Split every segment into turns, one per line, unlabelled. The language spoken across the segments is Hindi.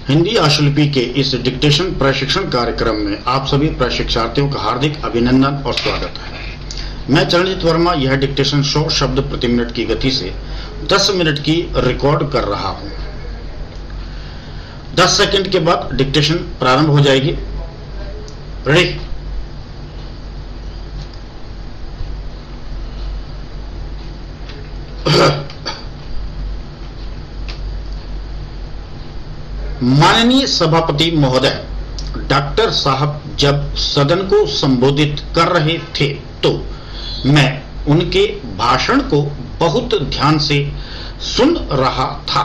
हिंदी आशुलिपि के इस डिक्टेशन प्रशिक्षण कार्यक्रम में आप सभी प्रशिक्षार्थियों का हार्दिक अभिनंदन और स्वागत है। मैं चरणजीत वर्मा यह डिक्टेशन 100 शब्द प्रति मिनट की गति से 10 मिनट की रिकॉर्ड कर रहा हूं। 10 सेकंड के बाद डिक्टेशन प्रारंभ हो जाएगी। रेडी? माननीय सभापति महोदय, डॉक्टर साहब जब सदन को संबोधित कर रहे थे तो मैं उनके भाषण को बहुत ध्यान से सुन रहा था।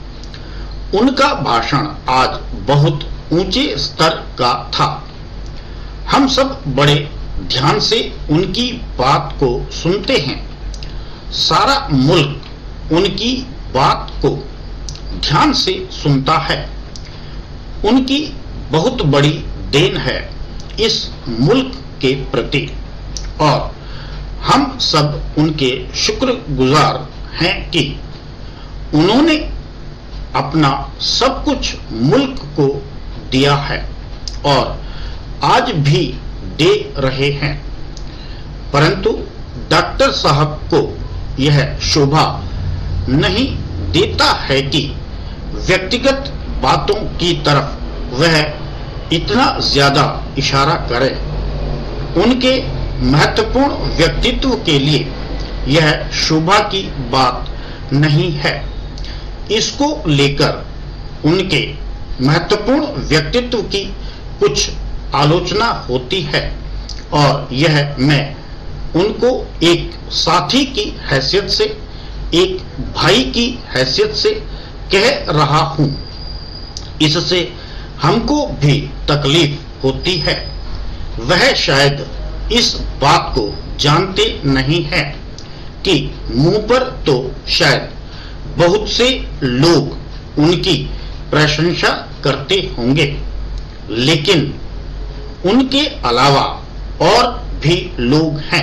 उनका भाषण आज बहुत ऊंचे स्तर का था। हम सब बड़े ध्यान से उनकी बात को सुनते हैं। सारा मुल्क उनकी बात को ध्यान से सुनता है। उनकी बहुत बड़ी देन है इस मुल्क के प्रति और हम सब उनके शुक्रगुजार हैं कि उन्होंने अपना सब कुछ मुल्क को दिया है और आज भी दे रहे हैं। परंतु डॉक्टर साहब को यह शोभा नहीं देता है कि व्यक्तिगत बातों की तरफ वह इतना ज्यादा इशारा करे। उनके महत्वपूर्ण व्यक्तित्व के लिए यह शोभा की बात नहीं है। इसको लेकर उनके महत्वपूर्ण व्यक्तित्व की कुछ आलोचना होती है और यह मैं उनको एक साथी की हैसियत से, एक भाई की हैसियत से कह रहा हूं। इससे हमको भी तकलीफ होती है। वह शायद इस बात को जानते नहीं हैं कि मुंह पर तो शायद बहुत से लोग उनकी प्रशंसा करते होंगे, लेकिन उनके अलावा और भी लोग हैं,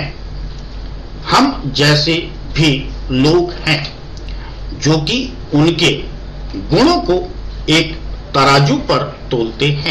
हम जैसे भी लोग हैं, जो कि उनके गुणों को एक तराजू पर तोलते हैं।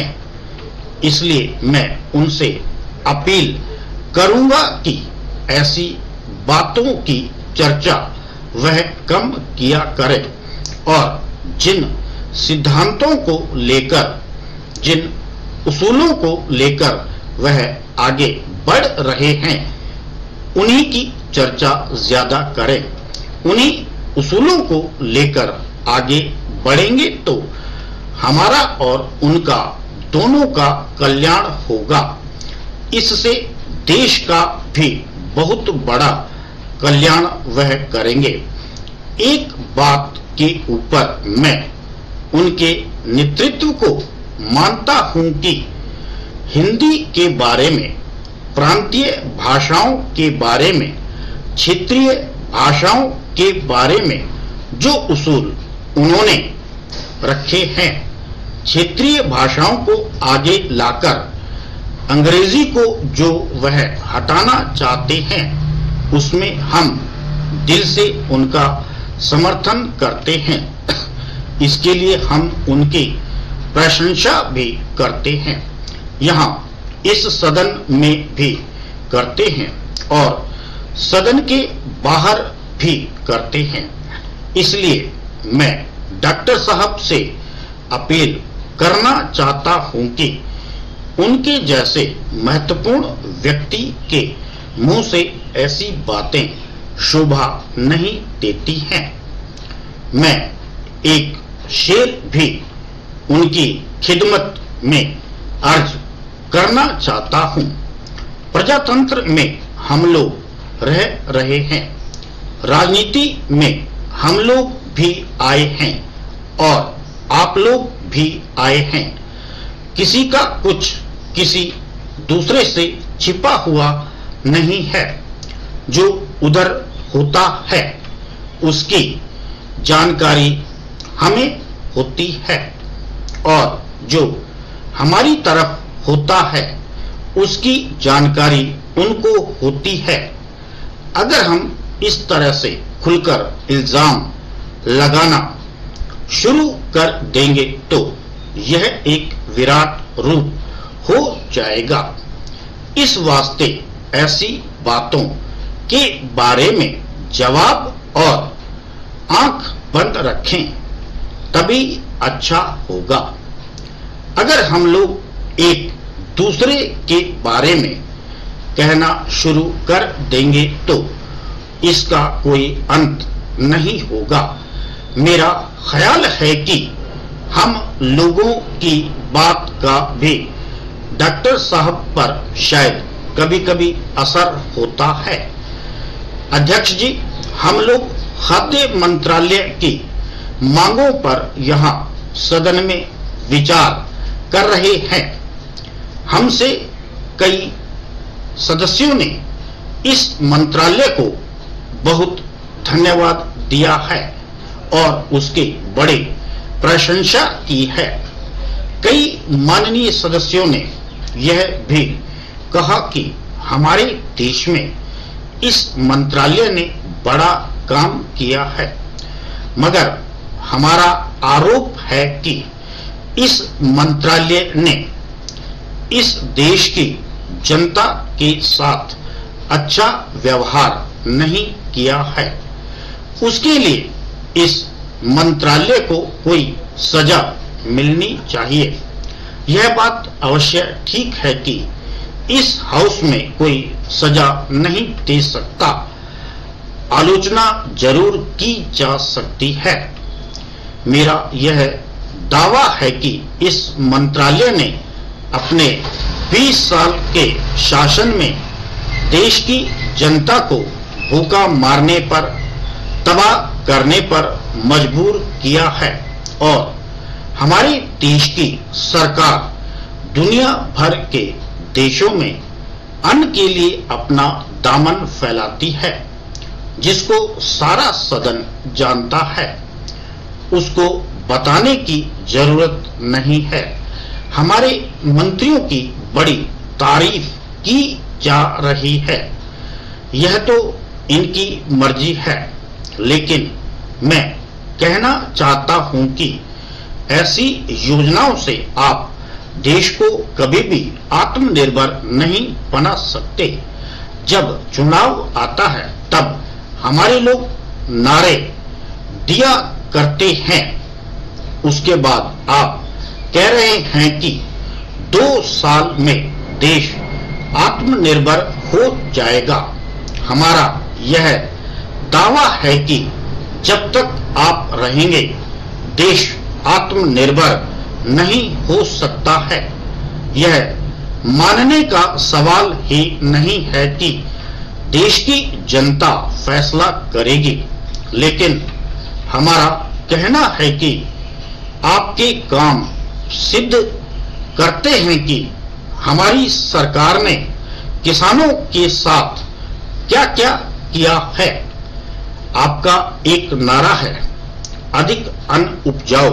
इसलिए मैं उनसे अपील करूंगा कि ऐसी बातों की चर्चा वह कम किया करे और जिन सिद्धांतों को लेकर, जिन उसूलों को लेकर वह आगे बढ़ रहे हैं, उन्हीं की चर्चा ज्यादा करें। उन्हीं उसूलों को लेकर आगे बढ़ेंगे तो हमारा और उनका दोनों का कल्याण होगा। इससे देश का भी बहुत बड़ा कल्याण वह करेंगे। एक बात के ऊपर मैं उनके नेतृत्व को मानता हूं कि हिंदी के बारे में, प्रांतीय भाषाओं के बारे में, क्षेत्रीय भाषाओं के बारे में जो उसूल उन्होंने रखे हैं, क्षेत्रीय भाषाओं को आगे लाकर अंग्रेजी को जो वह हटाना चाहते हैं, उसमें हम दिल से उनका समर्थन करते हैं। इसके लिए हम उनकी प्रशंसा भी करते हैं, यहाँ इस सदन में भी करते हैं और सदन के बाहर भी करते हैं। इसलिए मैं डॉक्टर साहब से अपील करना चाहता हूं कि उनके जैसे महत्वपूर्ण व्यक्ति के मुंह से ऐसी बातें शोभा नहीं देती हैं। मैं एक शेर भी उनकी खिदमत में अर्ज करना चाहता हूं। प्रजातंत्र में हम लोग रह रहे हैं, राजनीति में हम लोग भी आए हैं और आप लोग भी आए हैं। किसी का कुछ किसी दूसरे से छिपा हुआ नहीं है। जो उधर होता है उसकी जानकारी हमें होती है और जो हमारी तरफ होता है उसकी जानकारी उनको होती है। अगर हम इस तरह से खुलकर इल्जाम लगाना शुरू कर देंगे तो यह एक विराट रूप हो जाएगा। इस वास्ते ऐसी बातों के बारे में जवाब और आंख बंद रखें, तभी अच्छा होगा। अगर हम लोग एक दूसरे के बारे में कहना शुरू कर देंगे तो इसका कोई अंत नहीं होगा। मेरा ख्याल है कि हम लोगों की बात का भी डॉक्टर साहब पर शायद कभी कभी असर होता है। अध्यक्ष जी, हम लोग खाद्य मंत्रालय की मांगों पर यहाँ सदन में विचार कर रहे हैं। हमसे कई सदस्यों ने इस मंत्रालय को बहुत धन्यवाद दिया है और उसकी बड़ी प्रशंसा की है। कई माननीय सदस्यों ने यह भी कहा कि हमारे देश में इस मंत्रालय ने बड़ा काम किया है, मगर हमारा आरोप है कि इस मंत्रालय ने इस देश की जनता के साथ अच्छा व्यवहार नहीं किया है। उसके लिए इस मंत्रालय को कोई सजा मिलनी चाहिए। यह बात अवश्य ठीक है कि इस हाउस में कोई सजा नहीं दे सकता, आलोचना जरूर की जा सकती है। मेरा यह दावा है कि इस मंत्रालय ने अपने 20 साल के शासन में देश की जनता को भूखा मारने पर, तबाह करने पर मजबूर किया है और हमारे देश की सरकार दुनिया भर के देशों में अन्न के लिए अपना दामन फैलाती है, जिसको सारा सदन जानता है। उसको बताने की जरूरत नहीं है। हमारे मंत्रियों की बड़ी तारीफ की जा रही है। यह तो इनकी मर्जी है, लेकिन मैं कहना चाहता हूं कि ऐसी योजनाओं से आप देश को कभी भी आत्मनिर्भर नहीं बना सकते। जब चुनाव आता है तब हमारे लोग नारे दिया करते हैं, उसके बाद आप कह रहे हैं कि 2 साल में देश आत्मनिर्भर हो जाएगा। हमारा यह दावा है कि जब तक आप रहेंगे देश आत्मनिर्भर नहीं हो सकता है। यह मानने का सवाल ही नहीं है कि देश की जनता फैसला करेगी, लेकिन हमारा कहना है कि आपके काम सिद्ध करते हैं कि हमारी सरकार ने किसानों के साथ क्या क्या किया है। आपका एक नारा है अधिक अन्न उपजाओ,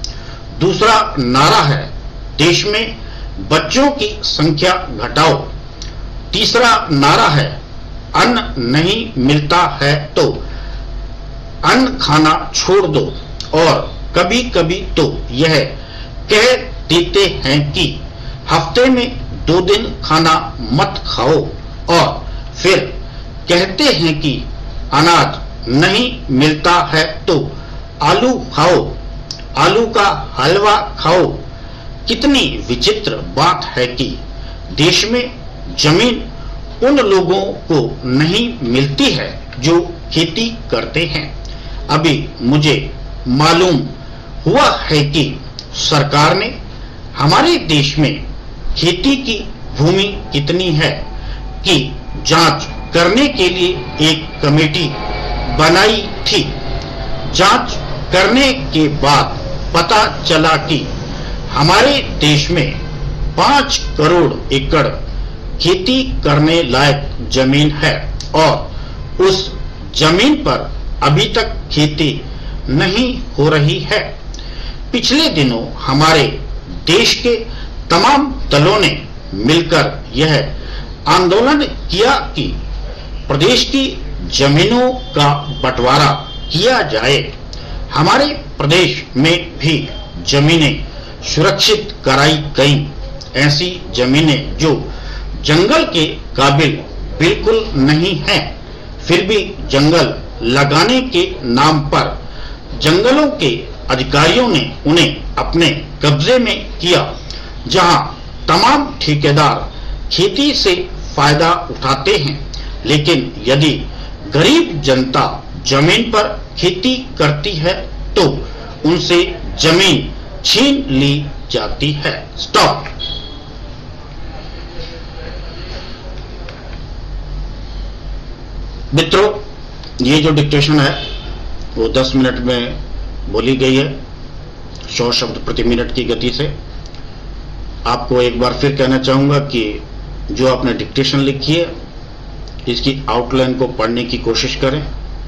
दूसरा नारा है देश में बच्चों की संख्या घटाओ, तीसरा नारा है अन्न नहीं मिलता है तो अन्न खाना छोड़ दो, और कभी कभी तो यह कह देते हैं कि हफ्ते में 2 दिन खाना मत खाओ, और फिर कहते हैं कि अनाज नहीं मिलता है तो आलू खाओ, आलू का हलवा खाओ। कितनी विचित्र बात है कि देश में जमीन उन लोगों को नहीं मिलती है जो खेती करते हैं। अभी मुझे मालूम हुआ है कि सरकार ने हमारे देश में खेती की भूमि कितनी है कि जांच करने के लिए एक कमेटी बनाई थी। जांच करने के बाद पता चला कि हमारे देश में 5 करोड़ एकड़ खेती करने लायक जमीन है और उस जमीन पर अभी तक खेती नहीं हो रही है। पिछले दिनों हमारे देश के तमाम दलों ने मिलकर यह आंदोलन किया कि प्रदेश की जमीनों का बंटवारा किया जाए। हमारे प्रदेश में भी जमीनें सुरक्षित कराई गई ऐसी जमीनें जो जंगल के काबिल बिल्कुल नहीं हैं, फिर भी जंगल लगाने के नाम पर जंगलों के अधिकारियों ने उन्हें अपने कब्जे में किया, जहां तमाम ठेकेदार खेती से फायदा उठाते हैं, लेकिन यदि गरीब जनता जमीन पर खेती करती है तो उनसे जमीन छीन ली जाती है। स्टॉप। मित्रों, ये जो डिक्टेशन है वो 10 मिनट में बोली गई है, 100 शब्द प्रति मिनट की गति से। आपको एक बार फिर कहना चाहूंगा कि जो आपने डिक्टेशन लिखी है इसकी आउटलाइन को पढ़ने की कोशिश करें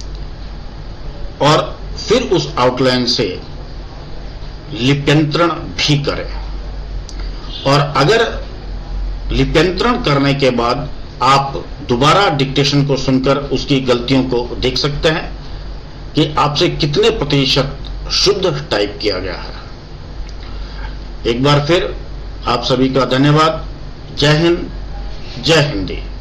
और फिर उस आउटलाइन से लिप्यंतरण भी करें। और अगर लिप्यंतरण करने के बाद आप दोबारा डिक्टेशन को सुनकर उसकी गलतियों को देख सकते हैं कि आपसे कितने प्रतिशत शुद्ध टाइप किया गया है। एक बार फिर आप सभी का धन्यवाद। जय हिंद, जय हिंदी।